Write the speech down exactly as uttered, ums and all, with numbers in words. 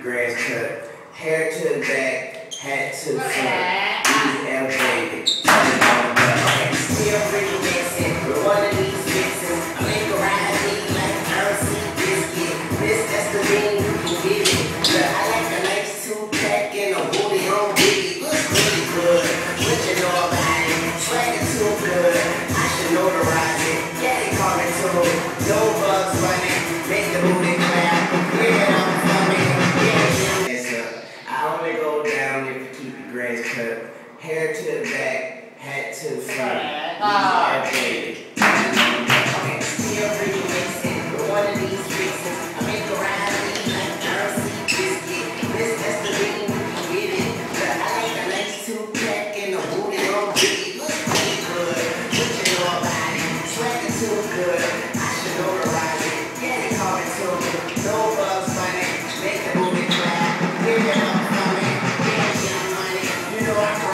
grass cut, hair to the back, hat to the front, easy elevated, turn it on the back. Still pretty dancing with one of these fixins. I make a ride me like currency biscuit. This, that's the mean, you can get it. But I like a nice two-pack and a booty on biggie. Looks really good. What you know about it? Swagging too good. I should notarize it. Yeah, they call it too. No bugs running. Make the booty clap. Yeah, I'm funny. Yeah, yeah. I only go down if you keep your grass cut. Hair to the back, hat to the front.